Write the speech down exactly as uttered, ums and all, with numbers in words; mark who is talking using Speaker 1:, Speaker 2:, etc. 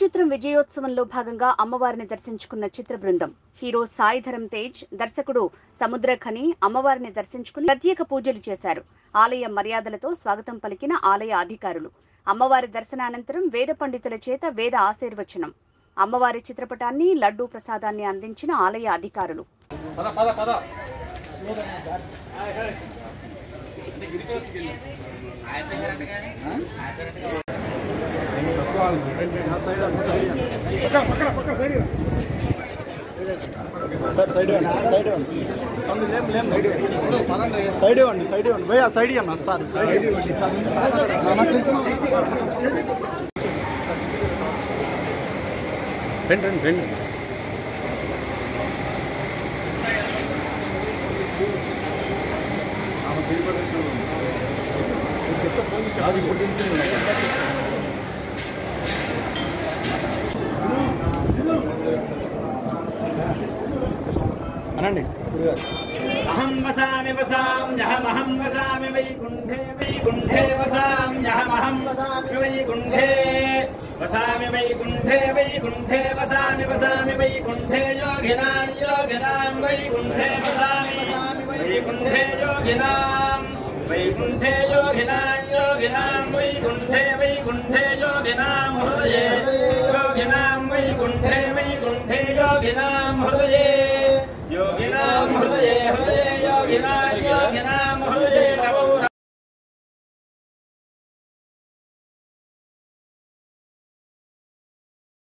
Speaker 1: చిత్రం విజయోత్సవంలో భాగంగా అమ్మవారిని దర్శించుకున్న చిత్ర బృందం. హీరో సాయిధరం తేజ్, దర్శకుడు సముద్రఖని అమ్మవారిని దర్శించుకుని ప్రత్యేక పూజలు చేశారు. ఆలయ మర్యాదలతో స్వాగతం పలికిన ఆలయ అధికారులు. అమ్మవారి దర్శనానంతరం వేద పండితుల చేత వేద ఆశీర్వచనం. అమ్మవారి చిత్రపటాన్ని, లడ్డూ ప్రసాదాన్ని అందించిన ఆలయ అధికారులు.
Speaker 2: సైడ్ ఇవ్వండి సైడ్ ఇవ్వండి భయ్యా సైడ్ ఇవ్వన్నా సార్ సైడ్ ఇవ్వండి రండి రండి రండి అనండి
Speaker 3: అహం వసామి వసామ్యహమహం వసామి వైకుంఠే వైకుంఠే వసామ్యహమహం వసామి వైకుంఠే వసామి వైకుంఠే వైకుంఠే వసామి వసామి వైకుంఠే యోగినాం యోగినాం వైకుంఠే వసామి వైకుంఠే యోగినాం వైకుంఠే యోగినాం యోగినాం వైకుంఠే వైకుంఠే యోగినాం హృదయే యోగినాం వైకుంఠే వైకుంఠే యోగినాం హృదయే